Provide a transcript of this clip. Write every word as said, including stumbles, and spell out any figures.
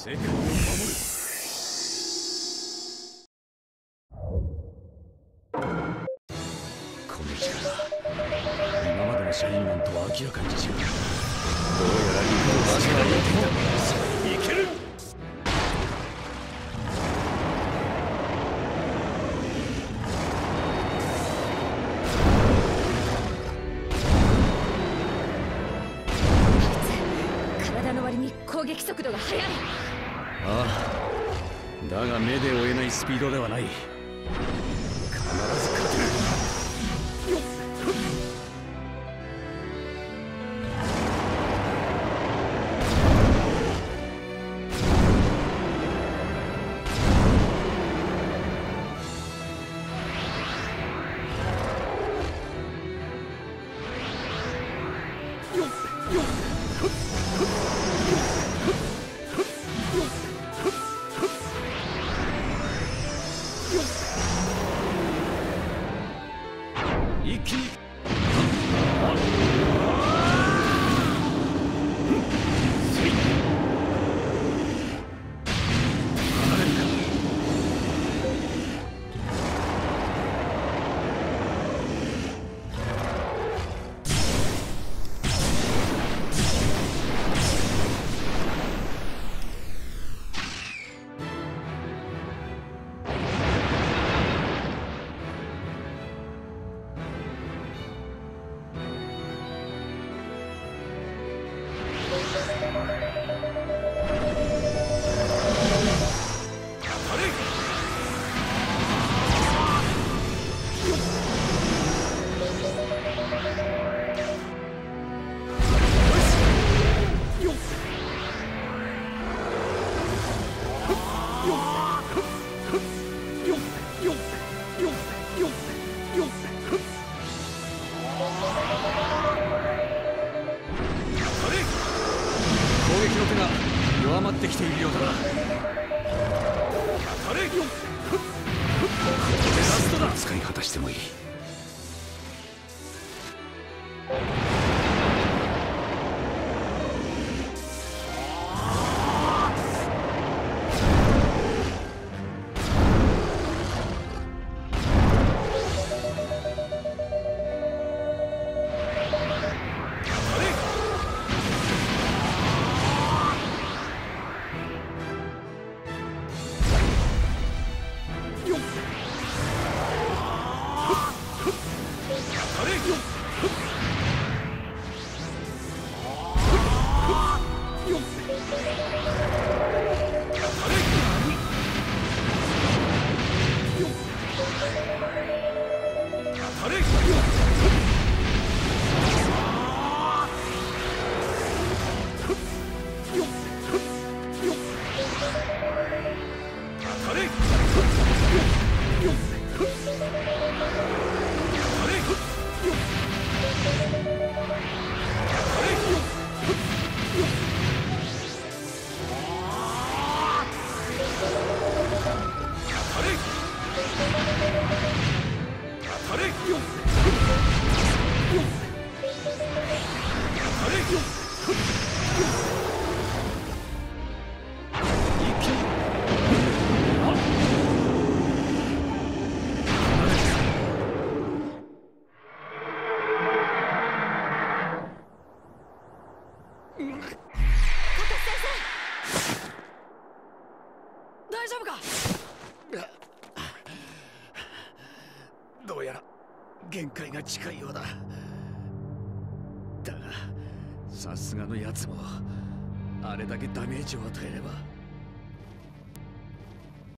世界を守る。この力、今までのシャインマンとは明らかに違う。どうやら肉の場所が似ていた。いける。 体の割に攻撃速度が速い。 ああ、だが目で追えないスピードではない。必ず勝てる。よっ。よっよっ。一気に攻撃の手が弱まってきているようだな。当たれよ。ここでラストだ。使い果たしてもいい。 大丈夫か。 どうやら限界が近いようだ。だがさすがのやつもあれだけダメージを与えれば